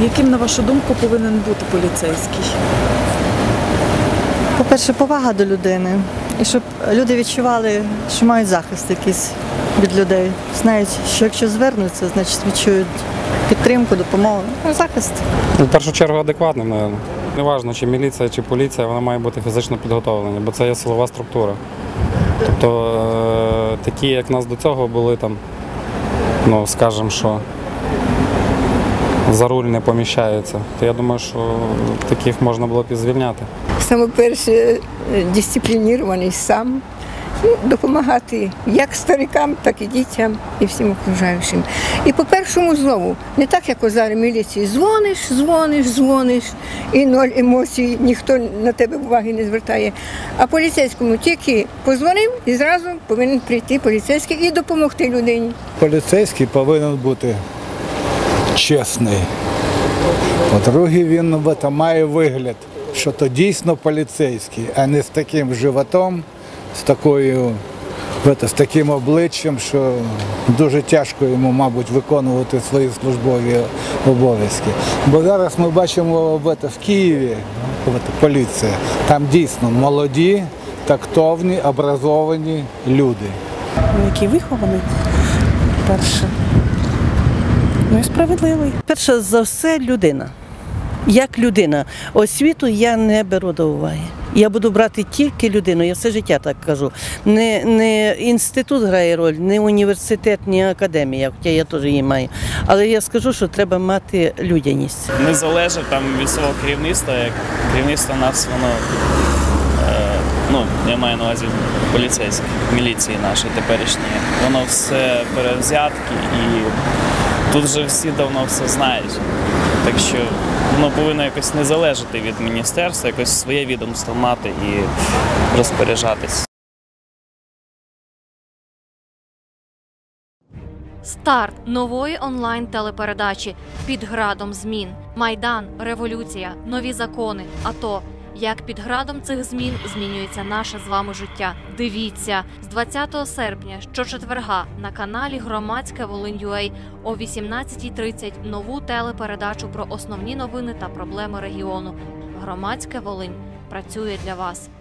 Яким, на вашу думку, повинен бути поліцейський? По-перше, повага до людини. І щоб люди відчували, що мають захист якийсь від людей. Знають, що якщо звернуться, значить відчують підтримку, допомогу. Захист. В першу чергу адекватним, мабуть. Неважно, чи міліція, чи поліція, вона має бути фізично підготовлена, бо це є силова структура. Тобто такі, як нас до цього були, там, ну, скажімо, що за руль не поміщаються, то я думаю, що таких можна було б і звільняти. Саме перше, дисциплінований сам, допомагати як старикам, так і дітям, і всім окружаючим. І по першому зову, не так, як у зараз міліції, дзвониш, і ноль емоцій, ніхто на тебе уваги не звертає. А поліцейському тільки подзвонив і зразу повинен прийти поліцейський і допомогти людині. Поліцейський повинен бути чесний. По-друге, він має вигляд, що то дійсно поліцейський, а не з таким животом, з таким обличчям, що дуже тяжко йому, мабуть, виконувати свої службові обов'язки. Бо зараз ми бачимо в Києві, поліція, там дійсно молоді, тактовні, образовані люди. Який вихований, перше. Ну і справедливий. Перше за все людина. Як людина. Освіту я не беру до уваги. Я буду брати тільки людину, я все життя так кажу. Не інститут грає роль, не університет, не академія, хоча я теж її маю. Але я скажу, що треба мати людяність. Не залежить там від свого керівництва, як керівництво нас, воно, я маю на увазі поліцейське, міліції нашої теперішньої, воно все перевзятки і тут вже всі давно все знають. Так що воно повинно якось не залежати від міністерства, якось своє відомство мати і розпоряджатись. Старт нової онлайн-телепередачі «Під градом змін». Майдан, революція, нові закони, АТО. Як під градом цих змін змінюється наше з вами життя. Дивіться з 20 серпня щочетверга на каналі Громадське Волинь.ua о 18:30 нову телепередачу про основні новини та проблеми регіону. Громадське Волинь працює для вас.